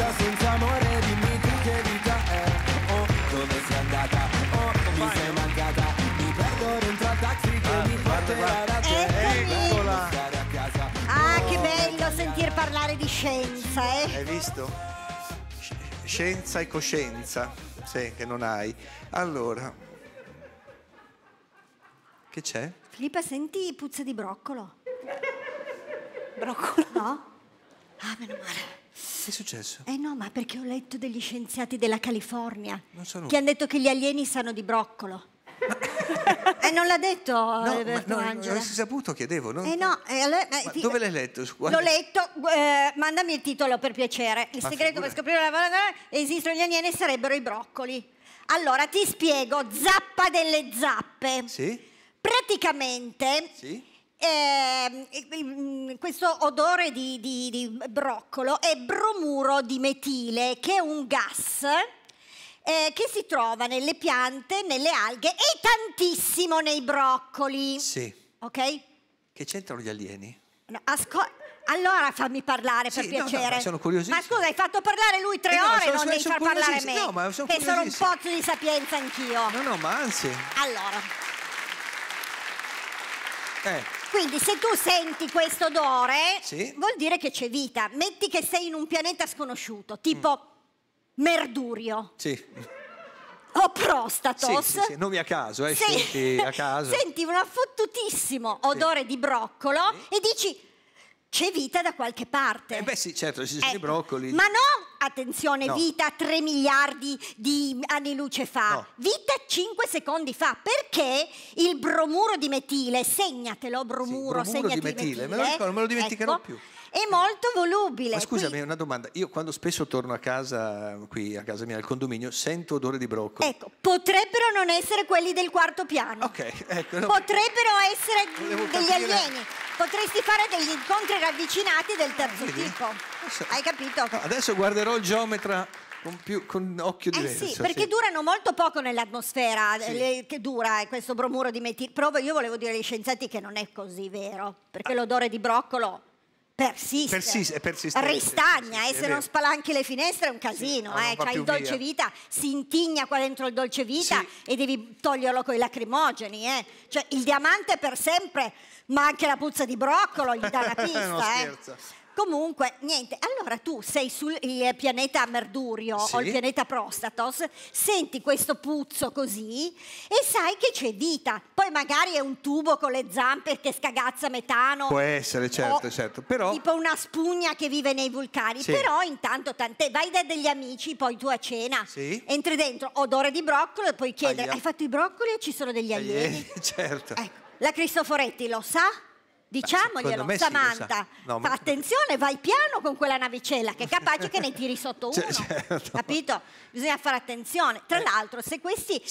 vita senza amore, dimmi tu che vita è. Oh, dove sei andata? Oh, mi sei mancata. Mi perdo dentro al taxi che mi porterà da te. Eccola. Stare a casa. Ah, che bello sentir parlare di scienza, Hai visto? Scienza e coscienza, sì, che non hai. Allora, che c'è? Filippa, senti puzza di broccolo? Broccolo? No? Ah, meno male. Che è successo? No, ma perché ho letto degli scienziati della California Non sono... che hanno detto che gli alieni sanno di broccolo. Non l'ha detto Alberto Angela? Non si saputo, chiedevo. Non... No, allora, dove l'hai letto? L'ho letto, mandami il titolo per piacere. Il segreto per scoprire la verità esistono gli alieni sarebbero i broccoli. Allora, ti spiego, zappa delle zappe. Sì? Praticamente... Sì? Questo odore di broccolo è bromuro di metile, che è un gas che si trova nelle piante, nelle alghe e tantissimo nei broccoli. Sì. Ok? Che c'entrano gli alieni? No, allora fammi parlare per piacere. No, sono curiosissimo. Ma scusa, hai fatto parlare lui 3 ore, non devi far parlare me. No, ma sono che sono un curiosissimo. pozzo di sapienza anch'io. No, ma anzi. Allora. Quindi se tu senti questo odore, vuol dire che c'è vita. Metti che sei in un pianeta sconosciuto, tipo Mercurio. Sì. O Prostatos. Sì, nomi a caso, senti a caso. Senti un affottutissimo odore di broccolo e dici c'è vita da qualche parte. Beh sì, certo, ci sono i broccoli. Ma no, attenzione, No. vita 3 miliardi di anni luce fa. No. Vita 5 secondi fa. Perché il bromuro di metile, segnatelo, bromuro, di metile, me lo ricordo, non me lo dimenticherò più. È molto volubile. Ma scusami, una domanda. Io quando spesso torno a casa, qui a casa mia, al condominio, sento odore di broccoli. Ecco, potrebbero non essere quelli del 4º piano. Ok, ecco. No. Potrebbero essere Volevo degli capire. alieni. Potresti fare degli incontri ravvicinati del terzo tipo. Hai capito? No, adesso guarderò il geometra con occhio diverso. Sì, perché durano molto poco nell'atmosfera, che dura questo bromuro di metile. Io volevo dire agli scienziati che non è così vero, perché l'odore di broccolo persiste, è persistente. Ristagna, Sì, e se non spalanchi le finestre è un casino, non va C'hai più il dolce via. vita, si intigna qua dentro il dolce vita e devi toglierlo con i lacrimogeni, Cioè il diamante per sempre, ma anche la puzza di broccolo gli dà una pista, Non scherza. Comunque, niente, allora tu sei sul pianeta Mercurio o il pianeta Prostatos, senti questo puzzo così e sai che c'è vita. Poi magari è un tubo con le zampe che scagazza metano. Può essere, certo, però... Tipo una spugna che vive nei vulcani. Però intanto vai da degli amici, poi tu a cena, entri dentro, odore di broccolo e poi chiedi, hai fatto i broccoli o ci sono degli alieni? Certo. Ecco, la Cristoforetti lo sa? Diciamoglielo, Samantha. No, Fa attenzione, vai piano con quella navicella che è capace che ne tiri sotto uno. Certo. Capito? Bisogna fare attenzione. Tra l'altro, se questi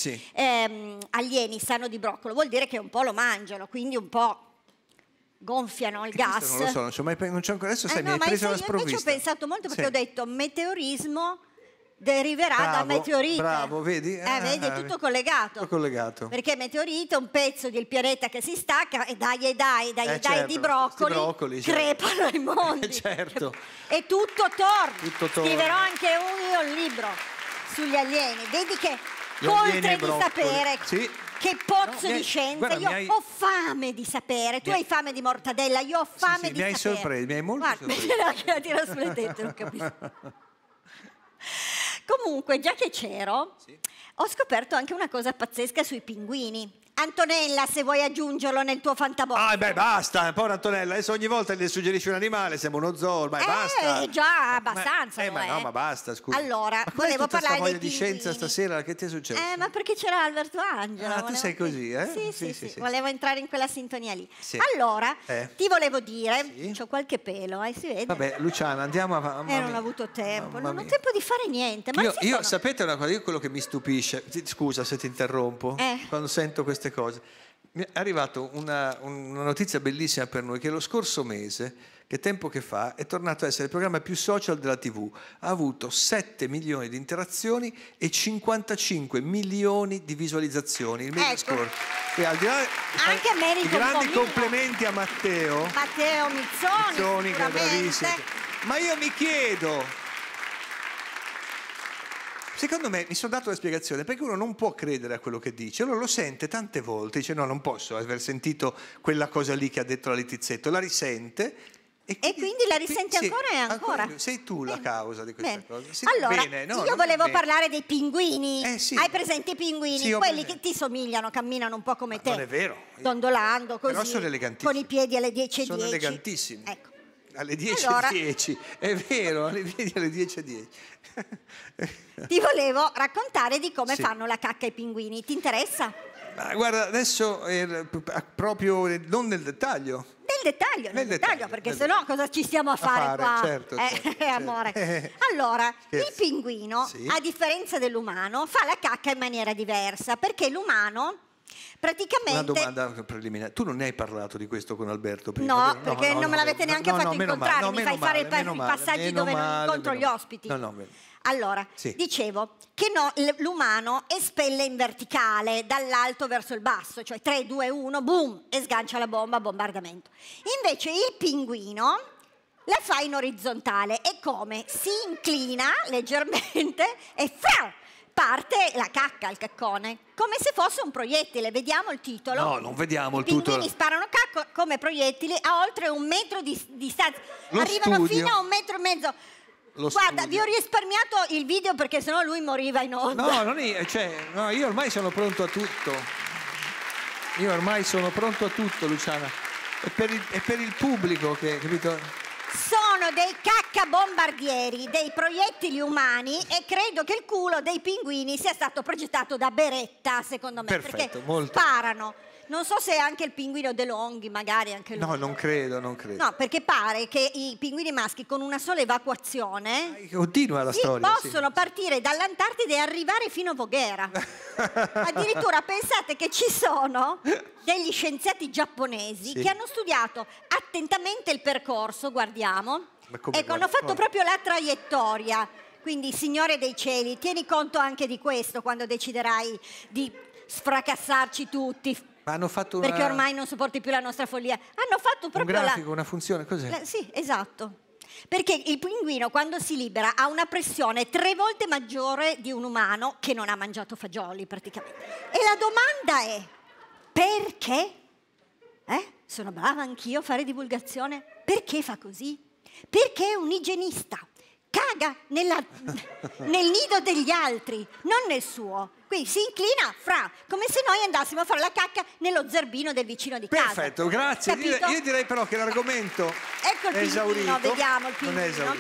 alieni sanno di broccolo, vuol dire che un po' lo mangiano, quindi un po' gonfiano il gas. Non lo so, non c'ho mai ancora. Adesso sai, mi hai ma preso io la sprovvista. invece ho pensato molto perché ho detto meteorismo deriverà da meteorite. Bravo, vedi? Vedi, è tutto collegato. Perché meteorite è un pezzo del pianeta che si stacca e dai di broccoli crepano i mondi. Certo. E tutto torna. Scriverò anche io un libro sugli alieni. Vedi che oltre di sapere che pozzo di scienza, io ho fame di sapere. Tu hai fame di mortadella, io ho fame di sapere. Mi hai sorpreso, mi hai molto sorpreso. Guarda, la tira sulle tette, non capisco. Comunque, già che c'ero, ho scoperto anche una cosa pazzesca sui pinguini. Antonella, se vuoi aggiungerlo nel tuo fantabox. Basta, povera Antonella, adesso ogni volta le suggerisci un animale, sembra uno zoo, ormai basta. Già, abbastanza. Ma basta, scusa. Allora, ma volevo parlare voglia dei di scienza stasera, che ti è successo? Ma perché c'era Alberto Angela. Tu sei così, Sì. Volevo entrare in quella sintonia lì. Sì. Allora, ti volevo dire, c'ho qualche pelo, si vede? Vabbè, Luciana, andiamo a... non ho avuto tempo, non ho tempo di fare niente. Ma io sapete una cosa, io quello che mi stupisce, scusa se ti interrompo, quando sento queste cose, mi è arrivata una notizia bellissima per noi, che lo scorso mese, che tempo che fa, è tornato a essere il programma più social della TV. Ha avuto 7 milioni di interazioni e 55 milioni di visualizzazioni il mese scorso. E al di là anche a merito di grandi complimenti a Matteo Mizzoni, che è bravissimo. Ma io mi chiedo, Secondo me, mi sono dato la spiegazione, perché uno non può credere a quello che dice, uno lo sente tante volte, dice no, non posso aver sentito quella cosa lì che ha detto la Littizzetto, la risente. E quindi la risente ancora e ancora. Sei tu la causa di questa cosa. Allora, io volevo parlare dei pinguini. Sì. Hai presente i pinguini? Sì, quelli che ti somigliano, camminano un po' come te. Non è vero. Dondolando così. Però sono eleganti. Con i piedi alle 10:10. Sono elegantissimi. Ecco. Alle 10:10. È vero, alle 10:10. Ti volevo raccontare di come fanno la cacca i pinguini. Ti interessa? Ma guarda, adesso proprio non nel dettaglio. Nel dettaglio, perché sennò cosa ci stiamo a fare qua? Certo. Amore. Allora, il pinguino, a differenza dell'umano, fa la cacca in maniera diversa, perché l'umano praticamente... Una domanda preliminare. Tu non ne hai parlato di questo con Alberto prima? No, perché non me l'avete neanche fatto incontrare. Mi fai fare i passaggi dove non incontro gli ospiti. Allora, dicevo che l'umano espelle in verticale, dall'alto verso il basso, cioè 3, 2, 1, boom, e sgancia la bomba, bombardamento. Invece il pinguino la fa in orizzontale e come? Si inclina leggermente e parte la cacca, il caccone, come se fosse un proiettile. Vediamo il titolo? No, non vediamo il titolo. I pinguini sparano cacca come proiettili a oltre 1 metro di distanza. Arrivano fino a 1,5 metri. Guarda, vi ho risparmiato il video perché sennò lui moriva in onda. No, io ormai sono pronto a tutto. Luciana. È per il pubblico che, capito? Sono dei caccabombardieri, dei proiettili umani, e credo che il culo dei pinguini sia stato progettato da Beretta, secondo me. Perfetto, perché molto. Sparano. Non so se anche il pinguino De Longhi, magari anche lui. No, non credo. No, perché pare che i pinguini maschi con una sola evacuazione continua la storia. Possono partire dall'Antartide e arrivare fino a Voghera. Addirittura pensate che ci sono degli scienziati giapponesi che hanno studiato attentamente il percorso, guardiamo. Ecco, hanno fatto proprio la traiettoria. Quindi, Signore dei cieli, tieni conto anche di questo quando deciderai di sfracassarci tutti. Hanno fatto perché ormai non sopporti più la nostra follia. Hanno fatto proprio un grafico, una funzione, cos'è? Sì, esatto. Perché il pinguino quando si libera ha una pressione 3 volte maggiore di un umano che non ha mangiato fagioli praticamente. E la domanda è: perché? Sono brava anch'io a fare divulgazione. Perché fa così? Perché è un igienista. Caga nel nido degli altri, non nel suo. Quindi si inclina come se noi andassimo a fare la cacca nello zerbino del vicino di casa. Perfetto, grazie. Io direi però che l'argomento è esaurito. Vediamo il pinguino.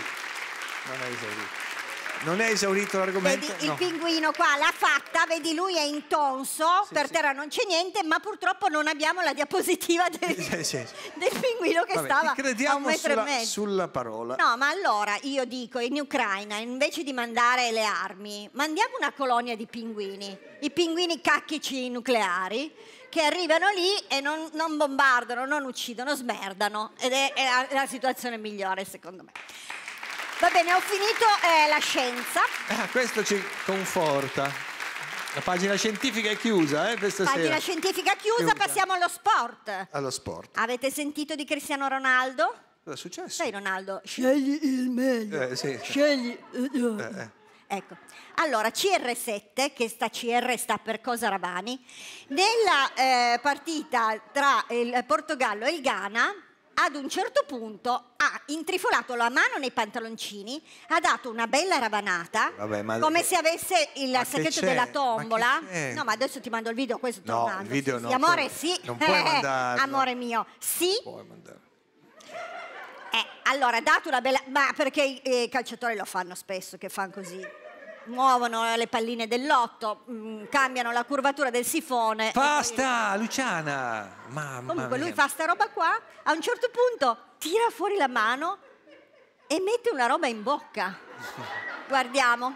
Non è esaurito l'argomento. Vedi, il pinguino qua l'ha fatta, vedi, lui è intonso, per terra non c'è niente, ma purtroppo non abbiamo la diapositiva del pinguino che stava a 1,5 metri. Sulla parola. No, ma allora io dico, in Ucraina, invece di mandare le armi, mandiamo una colonia di pinguini, i pinguini cacchici nucleari, che arrivano lì e non bombardano, non uccidono, smerdano, ed è la situazione migliore secondo me. Va bene, ho finito la scienza. Questo ci conforta. La pagina scientifica è chiusa, questa sera. Pagina scientifica chiusa, passiamo allo sport. Allo sport. Avete sentito di Cristiano Ronaldo? Cosa è successo? Sai Ronaldo, scegli il meglio. Scegli. Ecco. Allora, CR7, che CR sta per Cosa Rabani, nella partita tra il Portogallo e il Ghana, ad un certo punto ha intrifolato la mano nei pantaloncini, ha dato una bella ravanata, come se avesse il sacchetto della tombola. No, ma adesso ti mando il video, questo tornando. Il video no. Amore, sì. Non puoi mandarlo. Amore mio, sì. Puoi mandarlo. Allora, ha dato una bella... Ma perché i calciatori lo fanno spesso, che fanno così. Muovono le palline del lotto, cambiano la curvatura del sifone. Basta, Luciana! Comunque lui fa sta roba qua, a un certo punto tira fuori la mano e mette una roba in bocca. Guardiamo.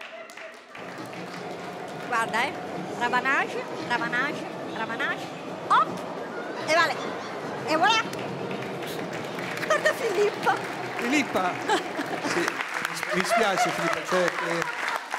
Guarda, ravanage. Oh! E vale. E voilà! Guarda Filippa! Sì, mi spiace Filippa,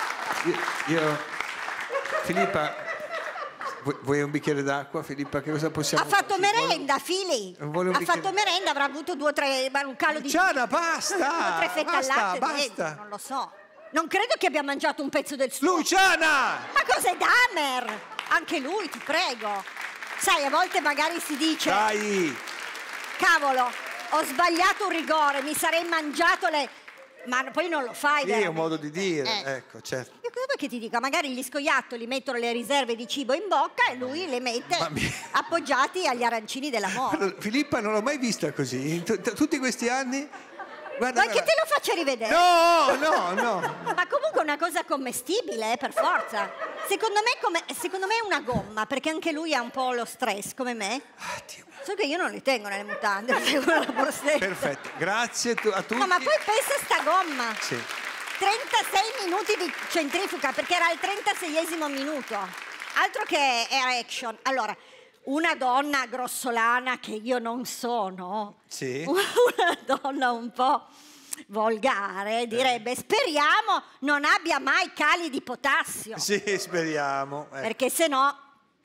Filippa, vuoi un bicchiere d'acqua, Filippa? Che cosa possiamo fare? Ha fatto merenda, Fili. Ha fatto merenda, avrà avuto 2 o 3, un calo di... Luciana, basta! 2 o 3 fette al latte, basta. Non lo so. Non credo che abbia mangiato un pezzo del suo. Luciana! Ma cos'è Dahmer? Anche lui, ti prego. Sai, a volte magari si dice... Dai! Cavolo, ho sbagliato un rigore, mi sarei mangiato le... Ma poi non lo fai, sì, è un modo di dire, ecco, certo. Io cosa vuoi che ti dica? Magari gli scoiattoli mettono le riserve di cibo in bocca e lui le mette appoggiati agli arancini dell'amore. Allora, Filippa non l'ho mai vista così, in tutti questi anni. Guarda, vuoi che te lo faccia rivedere? No. Ma comunque è una cosa commestibile, per forza. Secondo me è una gomma, perché anche lui ha un po' lo stress, come me. Dio. So che io non li tengo nelle mutande, tengo la borsetta. Perfetto, grazie a tutti. No, ma poi pensa a sta gomma. Sì. 36 minuti di centrifuga, perché era il 36esimo minuto. Altro che erection. Allora, una donna grossolana che io non sono, sì. Una donna un po' volgare, direbbe speriamo non abbia mai cali di potassio. Sì, speriamo. Perché se no...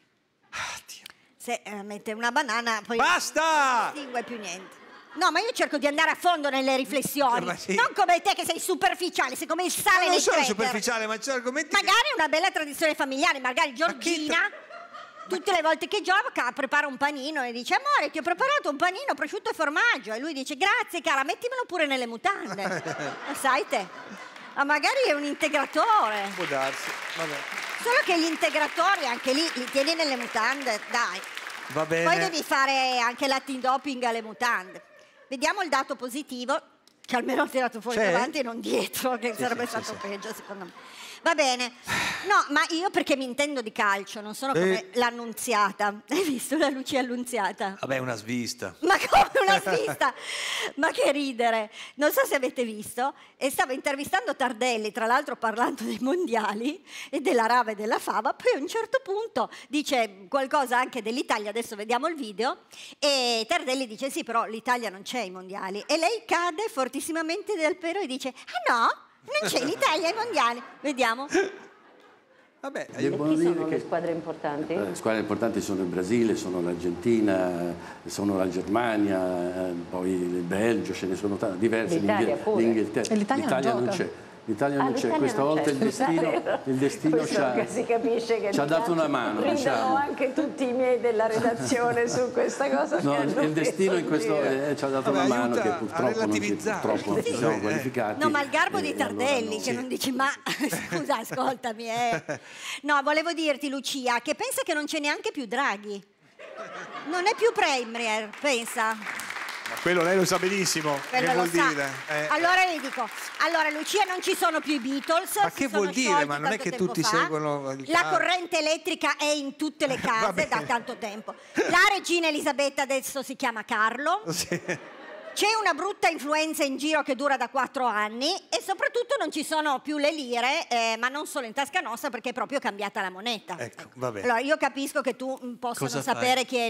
Se mette una banana poi basta! Non distingue più niente. No, ma io cerco di andare a fondo nelle riflessioni, sì. Non come te che sei superficiale, sei come il sale non nel sono crater. superficiale, ma c'è argomenti magari una bella tradizione familiare, magari Giorgina tutte le volte che gioca prepara un panino e dice amore ti ho preparato un panino prosciutto e formaggio e lui dice grazie cara, mettimelo pure nelle mutande. Lo sai te? Ma magari è un integratore. Può darsi, vabbè. Solo che gli integratori anche lì li tieni nelle mutande, dai. Va bene. Poi devi fare anche l'antidoping alle mutande. Vediamo il dato positivo, che almeno ho tirato fuori davanti e non dietro, che sarebbe stato peggio secondo me. Va bene. No, ma io perché mi intendo di calcio, non sono come l'Annunziata. Hai visto la Lucia Annunziata? Vabbè, una svista. Ma come una svista? Ma che ridere. Non so se avete visto, e stava intervistando Tardelli, tra l'altro parlando dei mondiali e della rava e della fava, poi a un certo punto dice qualcosa anche dell'Italia, adesso vediamo il video, e Tardelli dice sì, però l'Italia non c'è ai mondiali. E lei cade fortissimamente dal pero e dice ah no? Non c'è l'Italia ai mondiali. Vediamo. Vabbè, chi sono le squadre importanti? Le squadre importanti sono il Brasile, sono l'Argentina, sono la Germania, poi il Belgio, ce ne sono diverse. L'Inghilterra. L'Italia non c'è. L'Italia non c'è, questa volta il destino ci ha dato una mano. Ridono anche tutti i miei della redazione su questa cosa. No, il destino in questo ci ha dato una mano che purtroppo non ci siamo qualificati. No, ma il garbo di Tardelli che non dici ma scusa ascoltami. No, volevo dirti Lucia che pensa che non c'è neanche più Draghi. Non è più Premier, pensa. Ma quello lei lo sa benissimo. Quello che vuol sa. dire? Allora le dico, allora Lucia non ci sono più i Beatles. Ma che vuol dire? Ma non è che tutti seguono la corrente elettrica è in tutte le case da tanto tempo. La regina Elisabetta adesso si chiama Carlo. Sì. C'è una brutta influenza in giro che dura da 4 anni e soprattutto non ci sono più le lire, ma non solo in tasca nostra perché è proprio cambiata la moneta. Ecco, va bene. Allora io capisco che tu possa non sapere chi è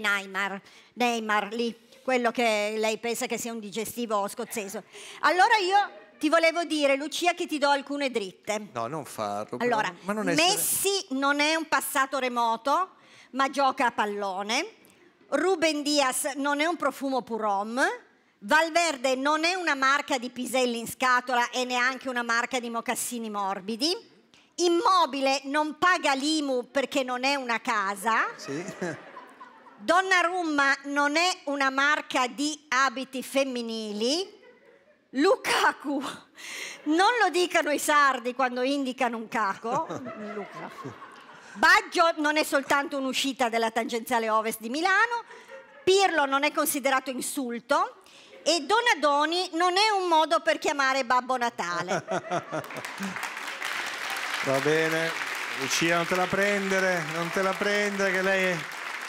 Neymar lì, quello che lei pensa che sia un digestivo scozzese. Allora io ti volevo dire, Lucia, che ti do alcune dritte. No, non farlo. Allora, ma non Messi non è un passato remoto, ma gioca a pallone. Ruben Dias non è un profumo Purom. Valverde non è una marca di piselli in scatola e neanche una marca di mocassini morbidi. Immobile non paga l'IMU perché non è una casa. Sì. Donnarumma non è una marca di abiti femminili. Lukaku, non lo dicano i sardi quando indicano un caco. Baggio non è soltanto un'uscita della tangenziale ovest di Milano. Pirlo non è considerato insulto. E Donadoni non è un modo per chiamare Babbo Natale. Va bene, Lucia, non te la prendere che lei è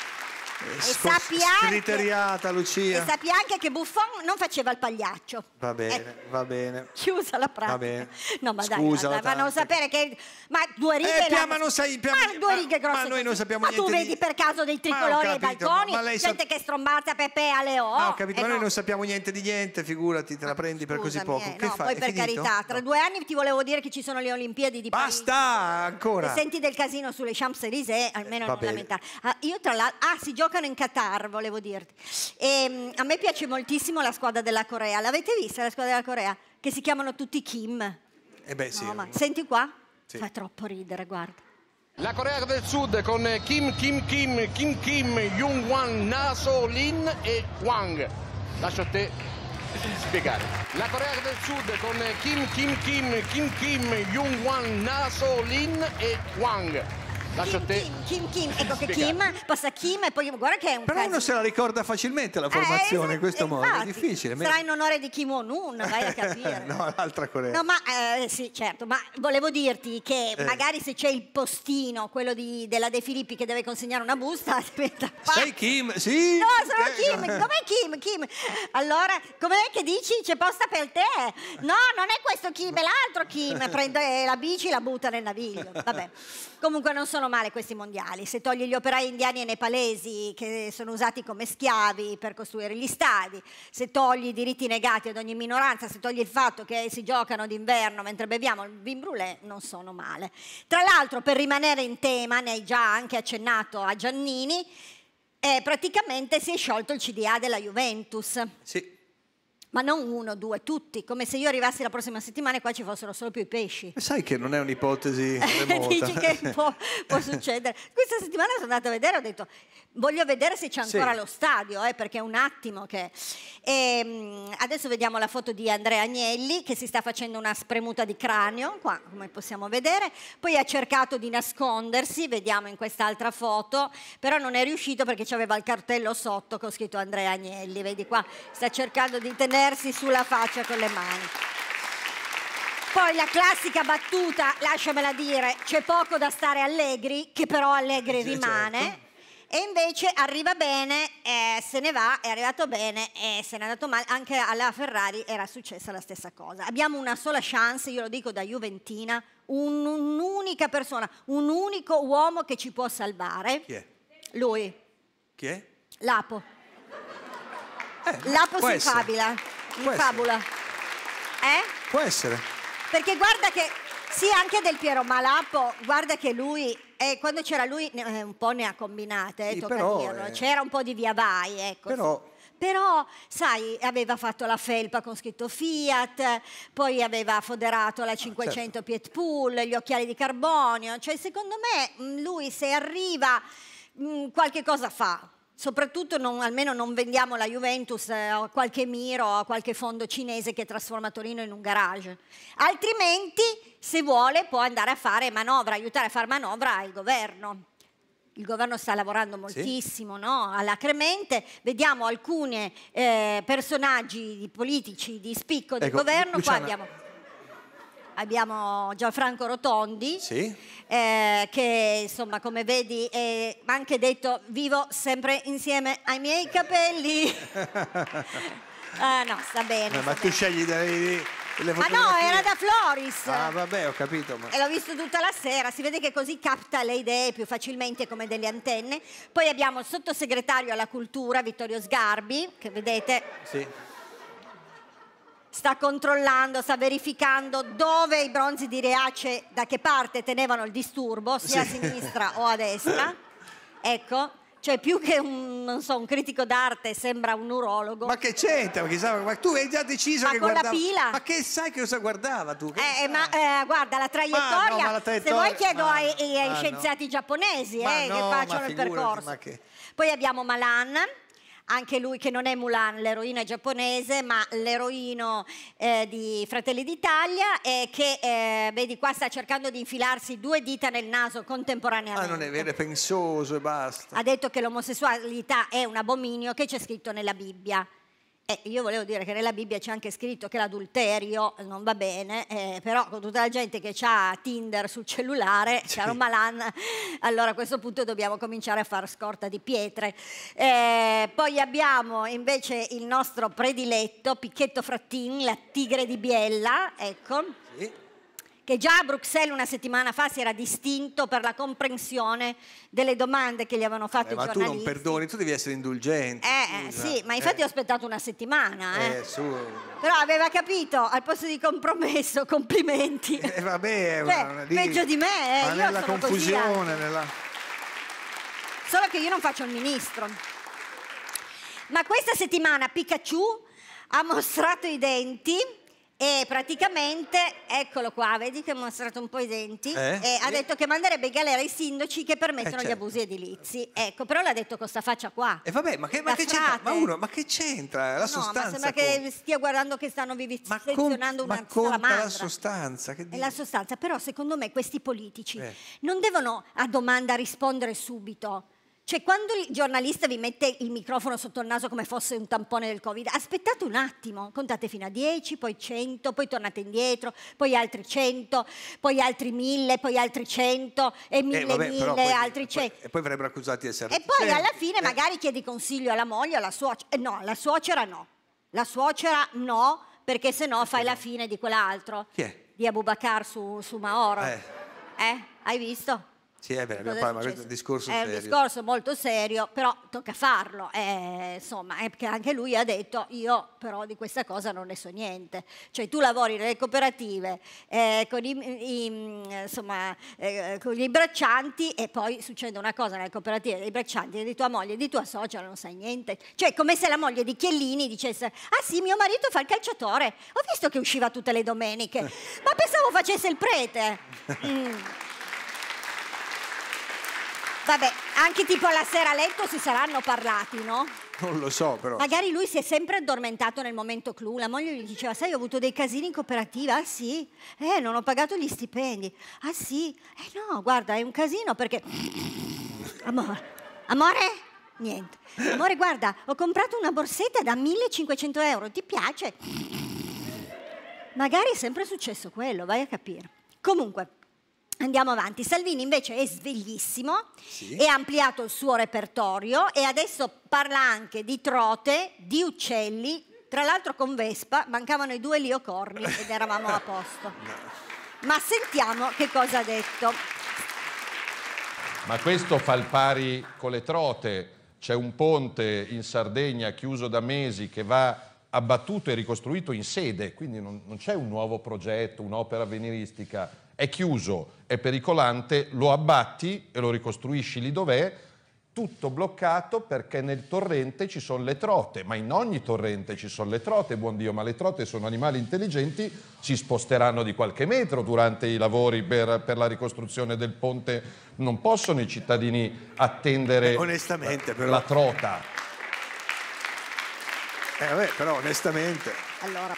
scriteriata, Lucia. E sappi anche che Buffon non faceva il pagliaccio. Va bene, va bene. Chiusa la pratica. Va bene. No, ma scusa, dai, ma non sapere che... Ma 2 righe... ma non sai... Ma 2 righe grosse. Ma noi non sappiamo niente Ma tu vedi per caso dei tricolori ai balconi? Gente che strombazza Pepe alle O. No, ho capito, ma noi non sappiamo niente di niente, figurati, te la prendi per così poco. Che no, fai? Poi per carità, tra 2 anni ti volevo dire che ci sono le Olimpiadi di Parigi. Basta, ancora. Se senti del casino sulle Champs-Élysées, almeno non lamentare. Io tra l'altro... si giocano in Qatar, volevo dirti. E, a me piace moltissimo la squadra della Corea. L'avete vista la squadra della Corea? Che si chiamano tutti Kim. beh, sì. No, ma senti qua? Sì. Fa troppo ridere, guarda. La Corea del Sud con Kim, Jung-Wan, Na-So, Lin e Hwang. Lascio a te spiegare. La Corea del Sud con Kim, Jung-Wan, Na-So, Lin e Hwang. Lascio a te. Kim, ecco che Kim passa Kim e poi guarda che è un Però uno se la ricorda facilmente la formazione in questo modo, è difficile. Sarà in onore di Kim Jong-un, vai a capire. No, l'altra Corea. No, ma sì, certo, ma volevo dirti che magari se c'è il postino, quello della De Filippi che deve consegnare una busta, diventa... Sei Kim? Sì! No, sono Kim, com'è Kim? Allora, com'è che dici? C'è posta per te? No, non è questo Kim, è l'altro Kim, prende la bici e la butta nel naviglio. Vabbè, comunque non sono male questi mondiali, se togli gli operai indiani e nepalesi che sono usati come schiavi per costruire gli stadi, se togli i diritti negati ad ogni minoranza, se togli il fatto che si giocano d'inverno mentre beviamo il vin brûlé, non sono male. Tra l'altro, per rimanere in tema, ne hai già anche accennato a Giannini, praticamente si è sciolto il CDA della Juventus. Sì. Ma non uno, due, tutti, come se io arrivassi la prossima settimana e qua ci fossero solo più i pesci. Sai che non è un'ipotesi remota. Dici che può succedere. Questa settimana sono andata a vedere, ho detto, voglio vedere se c'è ancora lo stadio, perché è un attimo che... adesso vediamo la foto di Andrea Agnelli, che si sta facendo una spremuta di cranio, qua, come possiamo vedere. Poi ha cercato di nascondersi, vediamo in quest'altra foto, però non è riuscito perché c'aveva il cartello sotto con scritto Andrea Agnelli, vedi qua, sta cercando di tenere sulla faccia con le mani. Poi la classica battuta, lasciamela dire, c'è poco da stare allegri, che però allegri rimane. Certo. E invece arriva bene, se ne va, è arrivato bene e se n'è andato male. Anche alla Ferrari era successa la stessa cosa. Abbiamo una sola chance, io lo dico da juventina, un'unica persona, un unico uomo che ci può salvare. Chi è? Lui. Chi è? Lapo. Lapo si infabula. Può essere. Perché guarda che, sì, anche Del Piero, ma Lapo, guarda che lui, quando c'era lui, un po' ne ha combinate, sì, tocca dirlo. C'era un po' di via vai, ecco. Però, sai, aveva fatto la felpa con scritto Fiat, poi aveva foderato la 500 Piet Pool, gli occhiali di carbonio. Cioè, secondo me, lui se arriva, qualche cosa fa. Soprattutto almeno non vendiamo la Juventus a qualche Miro o a qualche fondo cinese che trasforma Torino in un garage. Altrimenti, se vuole, può andare a fare manovra, aiutare a fare manovra al governo. Il governo sta lavorando moltissimo, no? Alacremente. Vediamo alcuni personaggi politici di spicco del governo. Luciana. Qua abbiamo Gianfranco Rotondi, che insomma, come vedi, ha anche detto vivo sempre insieme ai miei capelli. No, sta bene. Ma tu scegli le fotografie. Ma no, era da Floris. Ah, vabbè, ho capito. E l'ho visto tutta la sera, si vede che così capta le idee più facilmente come delle antenne. Poi abbiamo il sottosegretario alla cultura, Vittorio Sgarbi, che vedete... Sì. Sta controllando, sta verificando dove i bronzi di Riace, da che parte tenevano il disturbo, sia a sinistra o a destra. Ecco, cioè più che un critico d'arte sembra un urologo. Ma che c'entra? Ma tu hai già deciso che guardava... Ma con la pila? Ma che sai che cosa guardava tu? Guarda, la traiettoria, se vuoi chiedo ai scienziati giapponesi che facciano il percorso. Poi abbiamo Malan. Anche lui che non è Mulan, l'eroina giapponese, ma l'eroino di Fratelli d'Italia, che vedi qua sta cercando di infilarsi 2 dita nel naso contemporaneamente. Non è vero, è pensoso e basta. Ha detto che l'omosessualità è un abominio che c'è scritto nella Bibbia. Io volevo dire che nella Bibbia c'è anche scritto che l'adulterio non va bene, però con tutta la gente che ha Tinder sul cellulare, caro Malan, allora a questo punto dobbiamo cominciare a fare scorta di pietre. Poi abbiamo invece il nostro prediletto, Picchetto Frattin, la tigre di Biella, ecco. Sì. Che già a Bruxelles una settimana fa si era distinto per la comprensione delle domande che gli avevano fatto i giornalisti. Ma tu non perdoni, tu devi essere indulgente. Sì, ma infatti ho aspettato una settimana. Però aveva capito, al posto di compromesso, complimenti. Vabbè, peggio di me, ma io nella sono confusione. Solo che io non faccio il ministro. Ma questa settimana Pikachu ha mostrato i denti E praticamente, eccolo qua, vedi che ha mostrato un po' i denti, e ha detto che manderebbe in galera i sindaci che permettono gli abusi edilizi. Ecco, però l'ha detto con sta faccia qua. E vabbè, ma che c'entra? Ma che c'entra? La sostanza? Ma sembra che stia guardando che stanno vivizionando una salamandra. La sostanza. Che è la sostanza, però secondo me questi politici non devono a domanda rispondere subito. Cioè, quando il giornalista vi mette il microfono sotto il naso come fosse un tampone del Covid, aspettate un attimo, contate fino a 10, poi 100, poi tornate indietro, poi altri 100, poi altri 1000, poi altri 100, e 1000, altri 100. E poi verrebbero accusati di essere... E poi alla fine magari chiedi consiglio alla moglie o alla suocera. No, la suocera no. La suocera no, perché sennò fai la fine di quell'altro. Chi è? Di Abubakar su Maoro. Hai visto? Sì, è vero, ma questo è un discorso serio. È un discorso molto serio, però tocca farlo. Insomma, perché anche lui ha detto, io però di questa cosa non ne so niente. Cioè, tu lavori nelle cooperative con i braccianti, e poi succede una cosa nelle cooperative dei braccianti e di tua moglie e di tua suocera non sai niente. Cioè, come se la moglie di Chiellini dicesse, ah sì, mio marito fa il calciatore, ho visto che usciva tutte le domeniche, ma pensavo facesse il prete. Vabbè, anche tipo alla sera a letto si saranno parlati, no? Non lo so, però. Magari lui si è sempre addormentato nel momento clou. La moglie gli diceva, sai, ho avuto dei casini in cooperativa. Ah sì? Non ho pagato gli stipendi. Ah sì? No, guarda, è un casino perché... Amore? Niente. Amore, guarda, ho comprato una borsetta da 1.500 euro. Ti piace? Magari è sempre successo quello, vai a capire. Comunque... Andiamo avanti. Salvini invece è sveglissimo, e ha ampliato il suo repertorio e adesso parla anche di trote, di uccelli, tra l'altro con Vespa, mancavano i 2 Liocorni ed eravamo a posto. Ma sentiamo che cosa ha detto. Ma questo fa il pari con le trote. C'è un ponte in Sardegna chiuso da mesi che va abbattuto e ricostruito in sede, quindi non c'è un nuovo progetto, un'opera avveniristica. È chiuso, è pericolante, lo abbatti e lo ricostruisci lì dov'è, tutto bloccato perché nel torrente ci sono le trote, ma in ogni torrente ci sono le trote, buon Dio, ma le trote sono animali intelligenti, si sposteranno di qualche metro durante i lavori per la ricostruzione del ponte, non possono i cittadini attendere onestamente, però... la trota. Vabbè, però onestamente... Allora...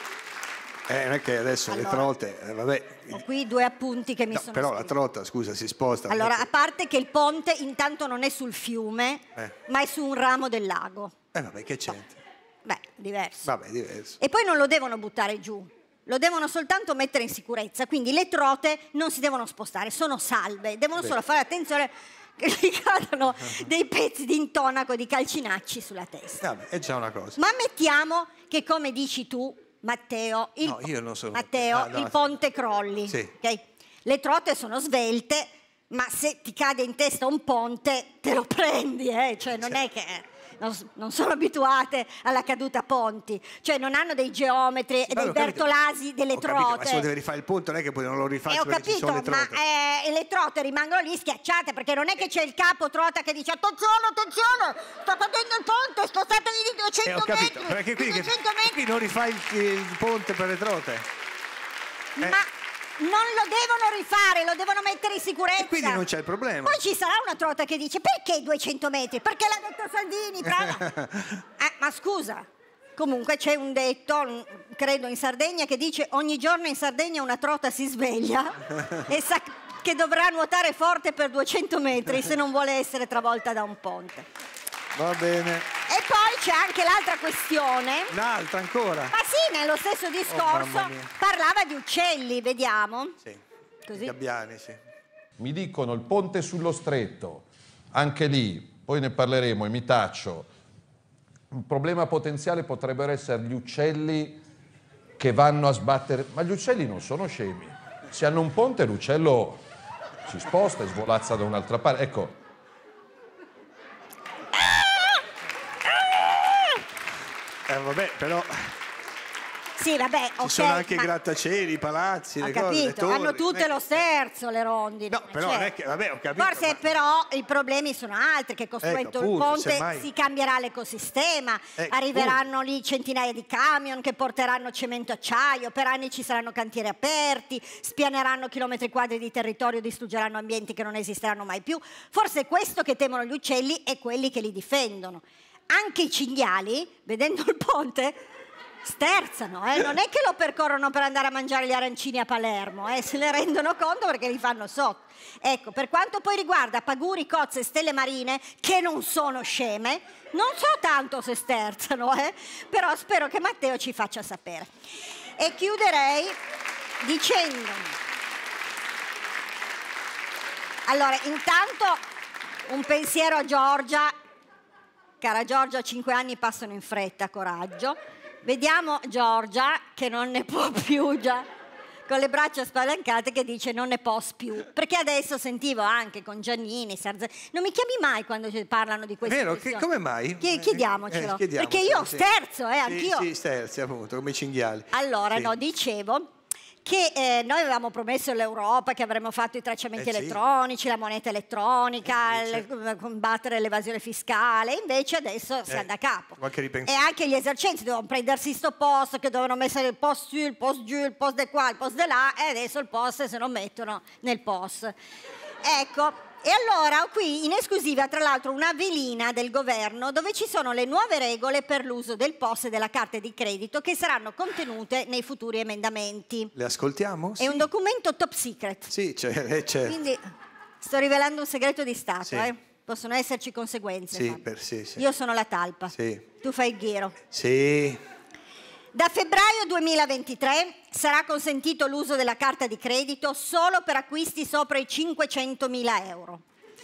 non è che adesso le trote, vabbè. Ho qui 2 appunti che mi sono però scritti. La trota, scusa, si sposta. Allora, a parte che il ponte intanto non è sul fiume, ma è su un ramo del lago. Vabbè, che c'entra? Beh, diverso. Vabbè, diverso. E poi non lo devono buttare giù, lo devono soltanto mettere in sicurezza, quindi le trote non si devono spostare, sono salve, devono solo fare attenzione che gli cadano dei pezzi di intonaco, di calcinacci sulla testa. Vabbè, è già una cosa. Ma mettiamo che, come dici tu, Matteo, il ponte crolli. Sì. Okay? Le trote sono svelte, ma se ti cade in testa un ponte te lo prendi, cioè non è che non sono abituate alla caduta a ponti, cioè non hanno dei geometri e dei Bertolasi delle trote. Ma se deve rifare il ponte non è che poi non lo rifaccio perché ci sono le trote. Ma le trote rimangono lì schiacciate perché non è che c'è il capo trota che dice attenzione, sto cadendo il ponte, spostatevi di 200 metri. Perché qui non rifai il ponte per le trote? Ma non lo devono rifare, lo devono mettere in sicurezza. E quindi non c'è il problema. Poi ci sarà una trota che dice perché 200 metri? Perché l'ha detto Salvini, brava. Ma scusa, comunque c'è un detto, credo in Sardegna, che dice ogni giorno in Sardegna una trota si sveglia e sa che dovrà nuotare forte per 200 metri se non vuole essere travolta da un ponte. Va bene. E poi c'è anche l'altra questione. Un'altra ancora? Ma sì, nello stesso discorso parlava di uccelli, vediamo. Sì, così. Gabbiani, sì. Mi dicono il ponte sullo stretto, anche lì, poi ne parleremo e mi taccio. Un problema potenziale potrebbero essere gli uccelli che vanno a sbattere, ma gli uccelli non sono scemi. Se hanno un ponte l'uccello si sposta e svolazza da un'altra parte. Ecco. Vabbè, però... Sì, vabbè, ci sono anche i grattacieli, i palazzi, le cose, le torri. Hanno tutte lo sterzo le rondini. No, però non è che, vabbè, ho capito. Forse però i problemi sono altri, che costruendo il ponte semmai si cambierà l'ecosistema, arriveranno lì centinaia di camion che porteranno cemento e acciaio, per anni ci saranno cantieri aperti, spianeranno chilometri quadri di territorio, distruggeranno ambienti che non esisteranno mai più. Forse è questo che temono gli uccelli e quelli che li difendono. Anche i cinghiali, vedendo il ponte, sterzano, non è che lo percorrono per andare a mangiare gli arancini a Palermo, se ne rendono conto perché li fanno sotto. Ecco, per quanto poi riguarda paguri, cozze e stelle marine, che non sono sceme, non so tanto se sterzano, però spero che Matteo ci faccia sapere. E chiuderei dicendo... Allora, intanto un pensiero a Giorgia. Cara Giorgia, 5 anni passano in fretta, coraggio. Vediamo Giorgia, che non ne può più già, con le braccia spalancate, che dice non ne posso più. Perché adesso sentivo anche con Giannini, non mi chiami mai quando parlano di queste cose. Vero, come mai? Chiediamocelo. Perché io sterzo, anch'io. Sì, sterzi appunto, come i cinghiali. Allora, no, dicevo... che noi avevamo promesso all'Europa che avremmo fatto i tracciamenti elettronici, la moneta elettronica, combattere l'evasione fiscale, invece adesso siamo da capo. E anche gli esercenti dovevano prendersi sto posto, che dovevano mettere il post su, il post giù, il post di qua, il post di là, e adesso il post se lo mettono nel post. Ecco. E allora ho qui in esclusiva, tra l'altro, una velina del governo dove ci sono le nuove regole per l'uso del POS e della carta di credito che saranno contenute nei futuri emendamenti. Le ascoltiamo? È un documento top secret. Sì, c'è. Quindi sto rivelando un segreto di Stato, sì. Possono esserci conseguenze. Sì. Io sono la talpa. Sì. Tu fai il ghiro. Sì. Da febbraio 2023 sarà consentito l'uso della carta di credito solo per acquisti sopra i 500.000 euro.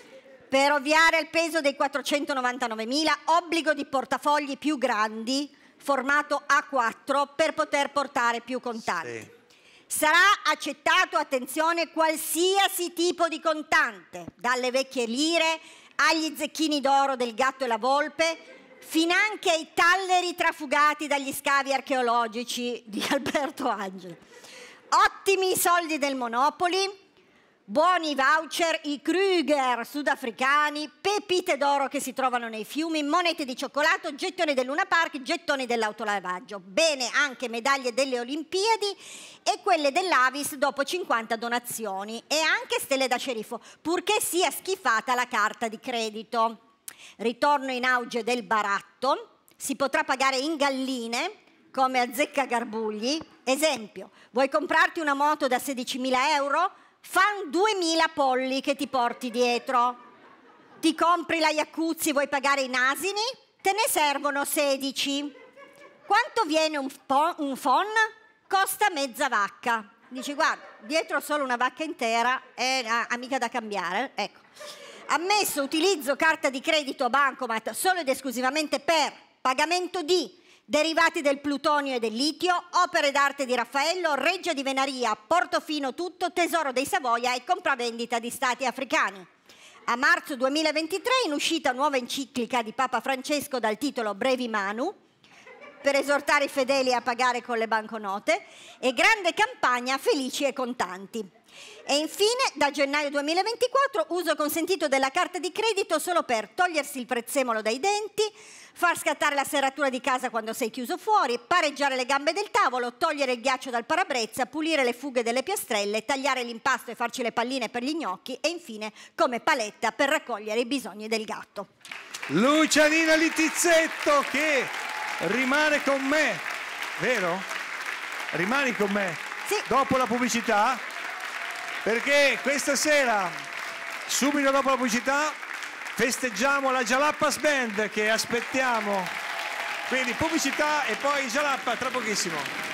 Per ovviare al peso dei 499.000, obbligo di portafogli più grandi, formato A4, per poter portare più contanti. Sì. Sarà accettato, attenzione, qualsiasi tipo di contante, dalle vecchie lire agli zecchini d'oro del Gatto e la Volpe, finanche ai talleri trafugati dagli scavi archeologici di Alberto Angela. Ottimi i soldi del Monopoli, buoni voucher, i Kruger sudafricani, pepite d'oro che si trovano nei fiumi, monete di cioccolato, gettoni del Luna Park, gettoni dell'autolavaggio. Bene anche medaglie delle Olimpiadi e quelle dell'Avis dopo 50 donazioni, e anche stelle da sceriffo, purché sia schifata la carta di credito. Ritorno in auge del baratto, si potrà pagare in galline come Azzeccagarbugli. Esempio, vuoi comprarti una moto da 16.000 euro? Fan 2.000 polli che ti porti dietro. Ti compri la Iacuzzi, vuoi pagare in asini? Te ne servono 16. Quanto viene un phon? Costa mezza vacca. Dici, guarda, dietro solo una vacca intera è mica da cambiare, ecco. Ammesso utilizzo carta di credito o bancomat solo ed esclusivamente per pagamento di derivati del plutonio e del litio, opere d'arte di Raffaello, Reggia di Venaria, Portofino tutto, Tesoro dei Savoia e compravendita di stati africani. A marzo 2023 in uscita nuova enciclica di Papa Francesco dal titolo Brevi Manu, per esortare i fedeli a pagare con le banconote, e grande campagna Felici e Contanti. E infine, da gennaio 2024, uso consentito della carta di credito solo per togliersi il prezzemolo dai denti, far scattare la serratura di casa quando sei chiuso fuori, pareggiare le gambe del tavolo, togliere il ghiaccio dal parabrezza, pulire le fughe delle piastrelle, tagliare l'impasto e farci le palline per gli gnocchi, e infine come paletta per raccogliere i bisogni del gatto. Lucianina Littizzetto, che rimane con me, vero? Rimani con me? Sì. Dopo la pubblicità? Perché questa sera, subito dopo la pubblicità, festeggiamo la Jalapas Band che aspettiamo. Quindi pubblicità e poi Jalappa tra pochissimo.